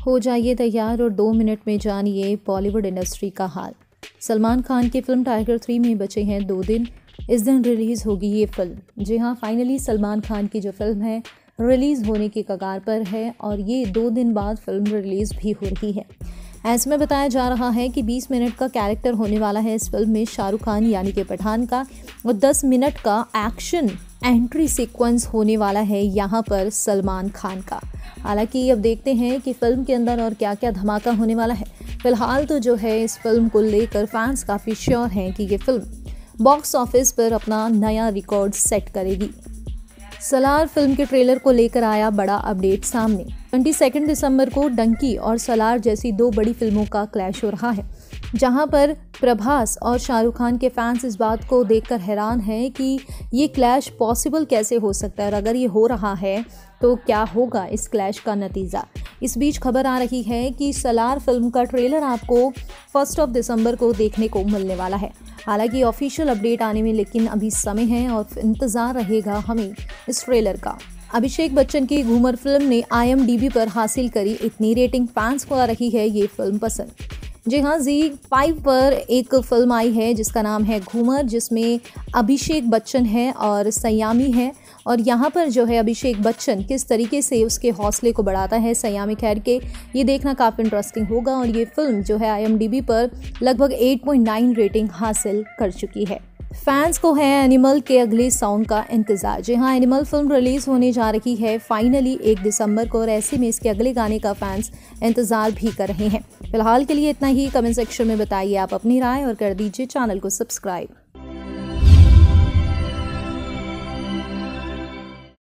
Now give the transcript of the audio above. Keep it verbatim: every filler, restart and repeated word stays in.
हो जाइए तैयार और दो मिनट में जानिए बॉलीवुड इंडस्ट्री का हाल। सलमान खान की फिल्म टाइगर थ्री में बचे हैं दो दिन। इस दिन रिलीज होगी ये फिल्म। जी हाँ, फाइनली सलमान खान की जो फिल्म है रिलीज होने की कगार पर है और ये दो दिन बाद फिल्म रिलीज भी हो रही है। ऐसे में बताया जा रहा है कि बीस मिनट का कैरेक्टर होने वाला है इस फिल्म में शाहरुख खान यानी कि पठान का, और दस मिनट का एक्शन एंट्री सीक्वेंस होने वाला है यहाँ पर सलमान खान का। हालांकि अब देखते हैं कि फिल्म के अंदर और क्या क्या धमाका होने वाला है। फिलहाल तो जो है इस फिल्म को लेकर फैंस काफ़ी श्योर हैं कि ये फिल्म बॉक्स ऑफिस पर अपना नया रिकॉर्ड सेट करेगी। सलार फिल्म के ट्रेलर को लेकर आया बड़ा अपडेट सामने। बाईस दिसंबर को डंकी और सलार जैसी दो बड़ी फिल्मों का क्लैश हो रहा है, जहां पर प्रभास और शाहरुख खान के फैंस इस बात को देखकर हैरान हैं कि ये क्लैश पॉसिबल कैसे हो सकता है और अगर ये हो रहा है तो क्या होगा इस क्लैश का नतीजा। इस बीच खबर आ रही है कि सलार फिल्म का ट्रेलर आपको फर्स्ट ऑफ दिसंबर को देखने को मिलने वाला है। हालांकि ऑफिशियल अपडेट आने में लेकिन अभी समय है और इंतज़ार रहेगा हमें इस ट्रेलर का। अभिषेक बच्चन की घूमर फिल्म ने आई एम डी बी पर हासिल करी इतनी रेटिंग, फैंस को आ रही है ये फिल्म पसंद। जी हाँ, जी फाइव पर एक फिल्म आई है जिसका नाम है घूमर, जिसमें अभिषेक बच्चन है और सयामी है। और यहाँ पर जो है अभिषेक बच्चन किस तरीके से उसके हौसले को बढ़ाता है सयामी खैर के, ये देखना काफ़ी इंटरेस्टिंग होगा। और ये फिल्म जो है आई एम डी बी पर लगभग आठ पॉइंट नौ रेटिंग हासिल कर चुकी है। फैंस को है एनिमल के अगले सॉन्ग का इंतजार। जी हाँ, एनिमल फिल्म रिलीज होने जा रही है फाइनली एक दिसंबर को और ऐसे में इसके अगले गाने का फैंस इंतजार भी कर रहे हैं। फिलहाल के लिए इतना ही। कमेंट सेक्शन में बताइए आप अपनी राय और कर दीजिए चैनल को सब्सक्राइब।